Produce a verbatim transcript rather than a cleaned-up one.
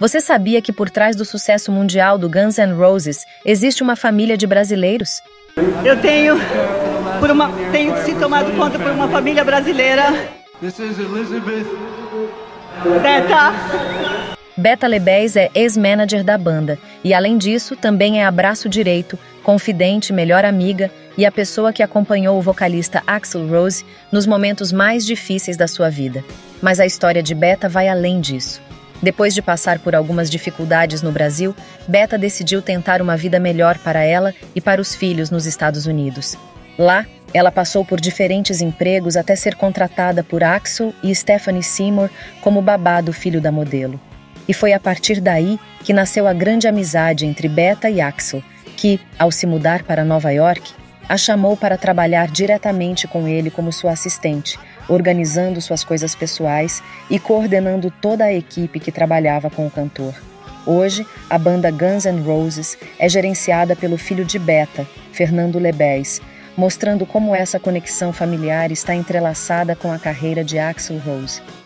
Você sabia que por trás do sucesso mundial do Guns N' Roses existe uma família de brasileiros? Eu tenho, por uma, tenho se tomado conta por uma família brasileira. This is Elizabeth. Beta. Beta Lebés é ex-manager da banda e, além disso, também é abraço direito, confidente, melhor amiga e a pessoa que acompanhou o vocalista Axl Rose nos momentos mais difíceis da sua vida. Mas a história de Beta vai além disso. Depois de passar por algumas dificuldades no Brasil, Beta decidiu tentar uma vida melhor para ela e para os filhos nos Estados Unidos. Lá, ela passou por diferentes empregos até ser contratada por Axl e Stephanie Seymour como babá do filho da modelo. E foi a partir daí que nasceu a grande amizade entre Beta e Axl, que, ao se mudar para Nova York, a chamou para trabalhar diretamente com ele como sua assistente, organizando suas coisas pessoais e coordenando toda a equipe que trabalhava com o cantor. Hoje, a banda Guns N' Roses é gerenciada pelo filho de Beta, Fernando Lebés, mostrando como essa conexão familiar está entrelaçada com a carreira de Axl Rose.